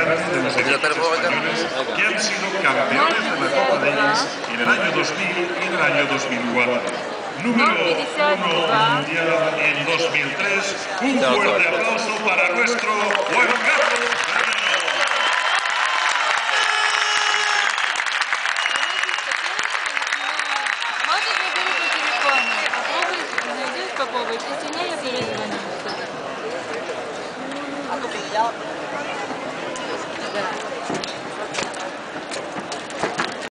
veterano de los equipos españoles que han sido campeones de la Copa Davis en el año 2000 y en el año 2004. Número 1 mundial en 2003. Un fuerte aplauso para nuestro Juan Carlos Ferrero. Можешь набери по телефону. Найдешь попробуй. Если нет, я перезвоню.